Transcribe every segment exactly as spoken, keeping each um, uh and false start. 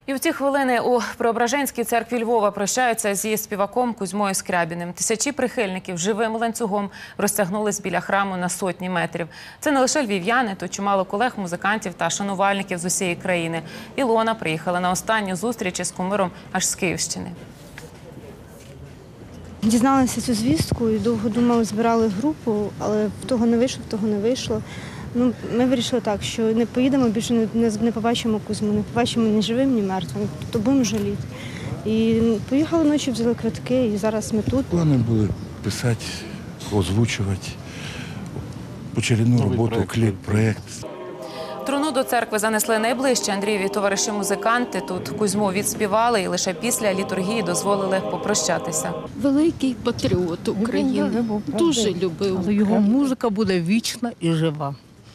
І в ці хвилини у Преображенській церкві Львова прощаються зі співаком Кузьмою Скрябіним. Тисячі прихильників живим ланцюгом розтягнулись біля храму на сотні метрів. Це не лише львів'яни, то чимало колег, музикантів та шанувальників з усієї країни. Ілона приїхала на останню зустріч із кумиром аж з Київщини. Дізналися цю звістку і довго думали, збирали групу, але в того не вийшло, в того не вийшло. Ну, ми вирішили так, що не поїдемо, більше не, не, не побачимо Кузьму, не побачимо ні живим, ні мертвим, то будемо жаліти. І поїхали ночі, взяли квитки, і зараз ми тут. Плани були писати, озвучувати, почерівну роботу, кліп, проєкт. Труну до церкви занесли найближчі Андрієві товариші-музиканти. Тут Кузьму відспівали і лише після літургії дозволили попрощатися. Великий патріот України, дуже любив. Його музика буде вічна і жива.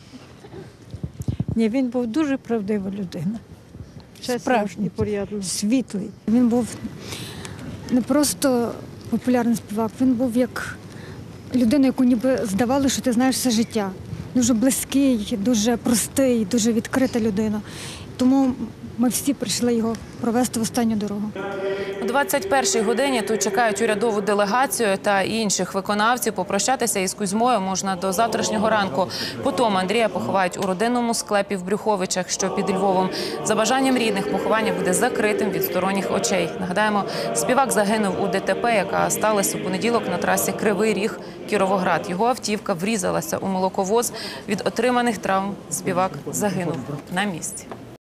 Ні, він був дуже правдива людина. Справжній, світлий. Він був не просто популярний співак, він був як людина, яку ніби здавали, що ти знаєш все життя. Дуже близький, дуже простий, дуже відкрита людина. Тому ми всі прийшли його провести в останню дорогу. О двадцять першій годині тут чекають урядову делегацію та інших виконавців. Попрощатися із Кузьмою можна до завтрашнього ранку. Потім Андрія поховають у родинному склепі в Брюховичах, що під Львовом. За бажанням рідних поховання буде закритим від сторонніх очей. Нагадаємо, співак загинув у ДТП, яка сталася у понеділок на трасі Кривий Ріг – Кіровоград. Його автівка врізалася у молоковоз. Від отриманих травм співак загинув на місці.